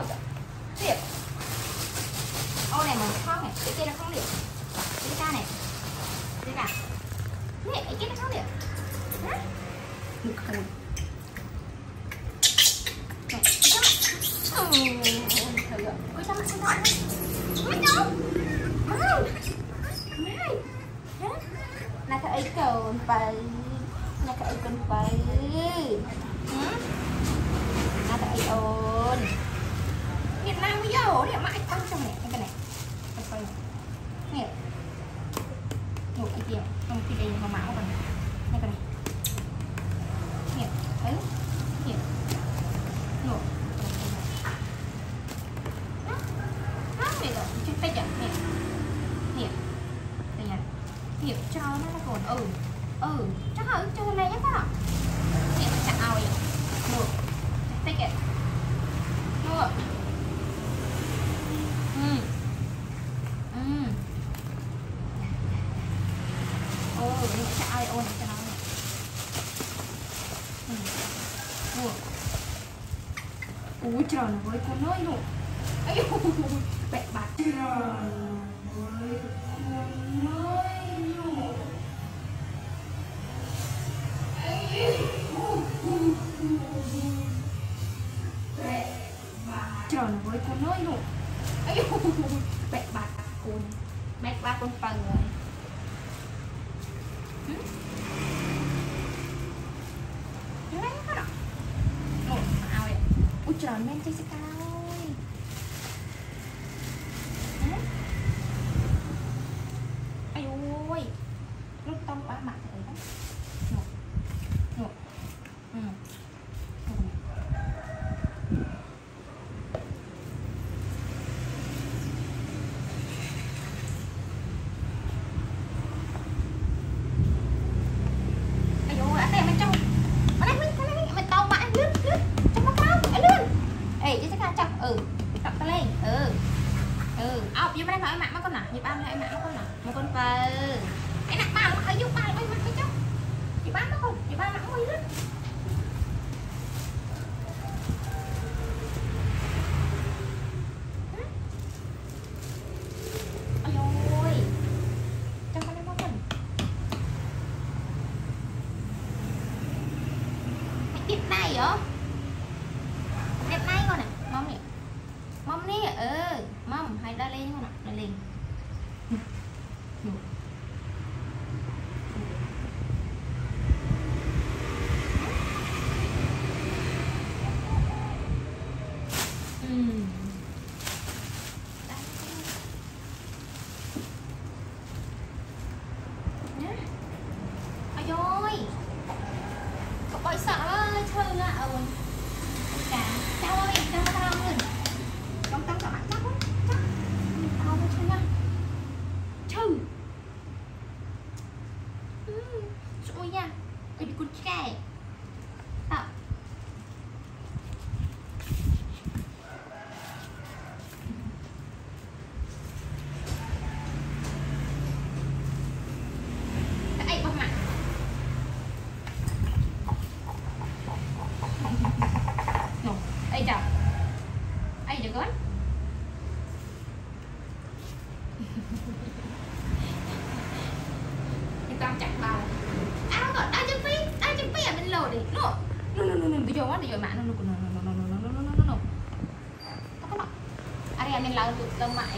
một liệp ô này mà không này cái kia nó không liệp cái ca này đây cả này cái kia nó không liệp được rồi là cái ấy cầu phải là cái ấy cần phải là cái ấy ôn Việt Nam bây giờ thì mãi tăng trong này cái này nè một cái gì không cái đây mà máu còn này cái này nè ấy nè nổ nó này rồi chút tay chậm nè nè đây nha nè cho nó còn chắc là cho này nhá các bạn nè chặt ao vậy được tay kẹt được mình sẽ ai ôn cho nó này. Ui trời ơi con ơi luôn. Ấy bẹt bạc. Trời ơi con ơi luôn. Trời ơi con ơi luôn. Ấy bẹt bạc con. Bẹt bạc con phần rồi. Trời men Jessica ơi ai ôi lúc tông quá mặt rồi đó nụ ai ôi anh em bên trong mình tông mà anh lướt trong nó cao anh lướt Jessica chọc đọc ta lên ốc với mấy nói mạng con nào, như ba nói mạng con nào, một con phờ, cái nặng ba nó giúp ba nó mặt cái chốc, chị ba nó không, chị ba nó không lướt, ôi ôi, trong con em có phần, đẹp này hả? Đẹp này con này, mom nè, mom hay đa lên không ạ, đa lên, ôi ôi, cậu bơi sợ ơi, thương ạ, cả, sao ơi, sao rồi. Trong tâm cả bạn chắc quá, chắc tao mới chơi nha chư xui nha cái con trai tạo cái bằng mặt đây chào ai được con con chặt bà còn ai chụp phí ở bên lầu đi nó cái vô quá đi vô mạng nó có nó anh em mình làm tụt lâm mại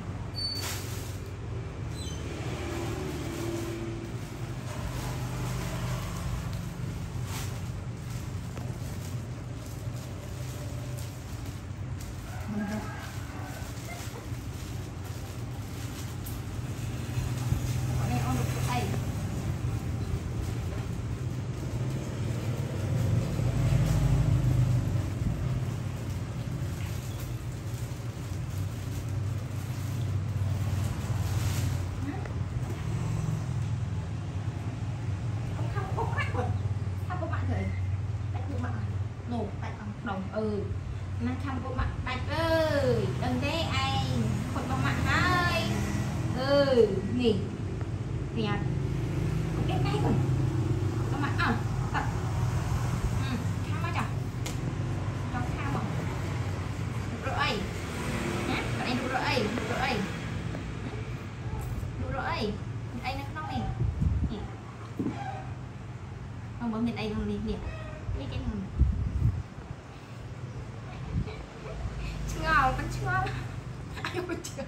mà không có mặt bạch ơi đừng thế anh không có mặt ơi nghỉ nghỉ em đây rồi có mặt tập khao mà chồng khao mà đủ rồi anh nó không này không bấm miền đây không đi miền cái thằng ngon bánh ngon ai không chưa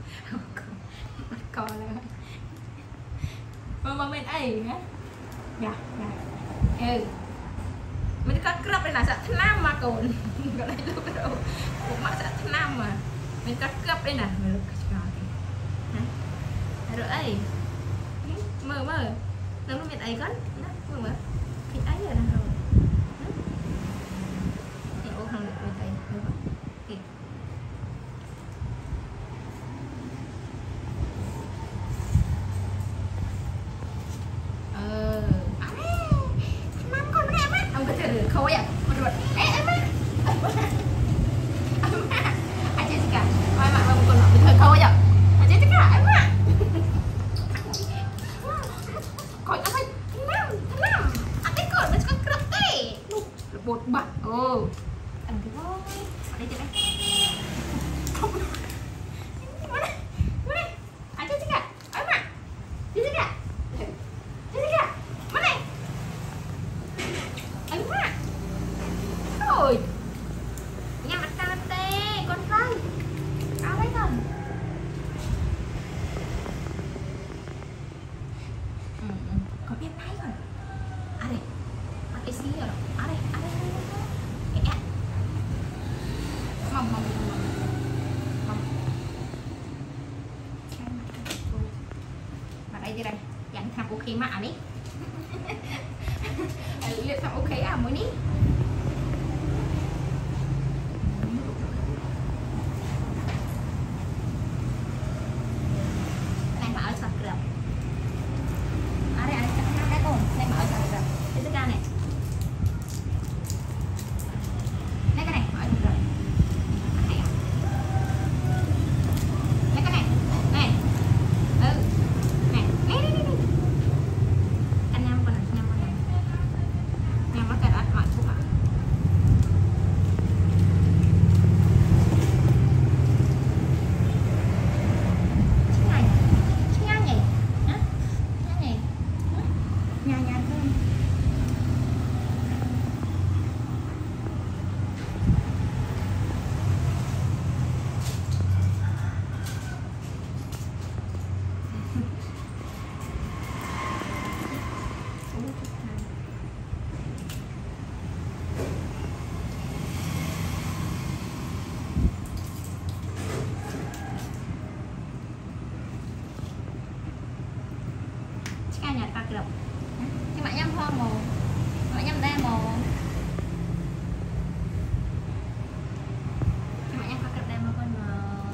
còn là mà bên ấy hả dạ mình có cướp đây là sẽ nam mà còn cái này lúc đâu cũng mà sẽ nam mà mình có cướp đây nè rồi ấy mơ nó lúc bên ấy có mơ thì ấy rồi nè rồi thì ô không được bên ấy thì khôi à con ruột em á anh Jessica mai mà con nói bình thường khôi à anh Jessica em á coi anh ơi năm anh cái cột nó có cướp tê bột bật anh cái thôi ở đây trên đây anh Jessica em á Jessica mất này anh á rồi nhà mặt cà tê con coi áo đấy rồi có biết tay rồi à đây mặt cái xí rồi à đây mong mặt đây đi đây dặn thằng ok mà đi liệt thằng ok à mới ní nhà ta được nhưng mà nhâm hoa màu mà nhâm đa màu mà nhâm phát đa màu con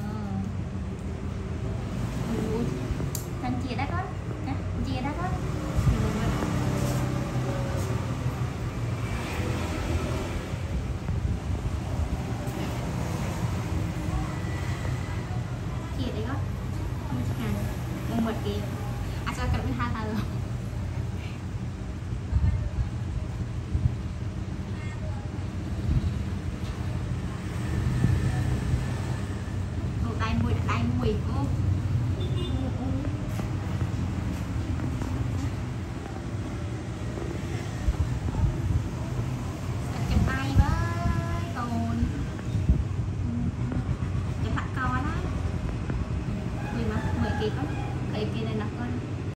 thành chia đã có chia đã có chia đấy có một kia sao cần với hai tay đai mùi